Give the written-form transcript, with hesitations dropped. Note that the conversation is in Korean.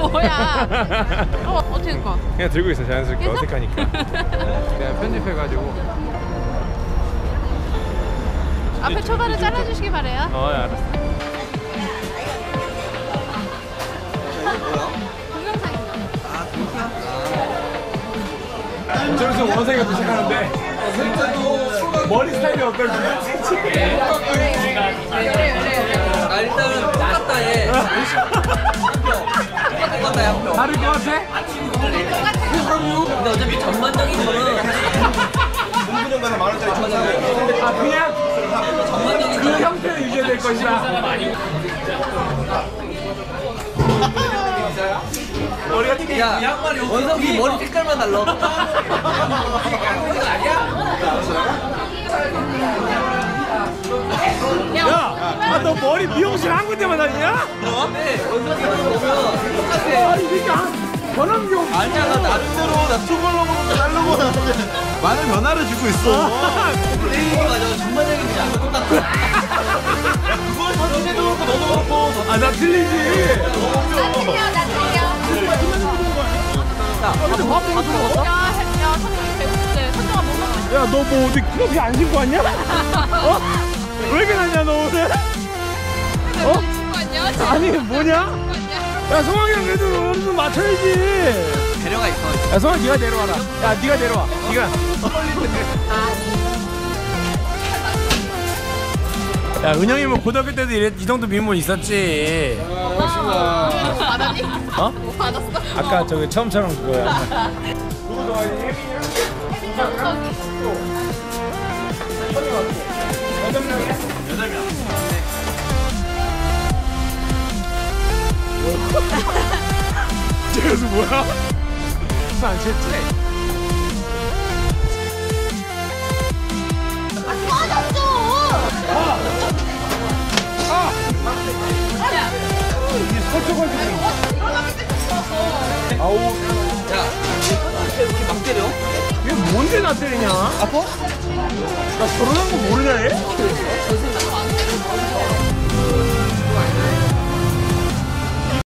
뭐야? 어떻게 가? 그냥 들고 있어 자연스럽게. 계속? 어색하니까. 내가 편집해가지고. 앞에 초반을 잘라주시기 바래요. 알았어. 동영상이요. 저기서 원상이가 도착하는데 머리 스타일이 어떨지. 일단은 똑같다 얘. 똑같다 야. 다를 것 같아? 근데 어차피 전반적인 거는 문근영가는 만원짜리 전산을. 그냥 그 형태를 유지해야 될 것이다. 머리가 야 원석이 머리 색깔만 달라. 야, 너 머리 미용실 한 군데만 다니냐? 네 원석이랑 보면 똑같아. 아니 그러니까 변함 미용. 아니야 나 나름대로 나 투블럭으로 자르고 많은 변화를 주고 있어. 맞아 전반적인 게 아니고 똑같아. 그건 전체도 그렇고 너도 그렇고. 나 틀리지. 나 틀려. 야, 선생님 배고픈데 선정아 뭐 먹고 싶어? 야, 너 뭐 어디 크로피 안 신고 왔냐? 왜 이렇게 났냐 너 오늘? 친구 안녕? 아니 뭐냐? 야 성황이랑 그래도 어느 정도 맞춰야지. 배려가 있어. 야 성황 네가 내려와라. 야 네가 내려와. 네가. 야 은영이면 고등학교 때도 이 정도 미모 있었지. 받았니? 어? 뭐 받았어? 아까 저기 처음처럼 그거야. 쟤서 뭐야? 안 쳤지? 꺼졌어! 아우. 야 이렇게 막 때려? 얘 뭔데 나 때리냐? 아파? 나 결혼한 거 모르냐 얘?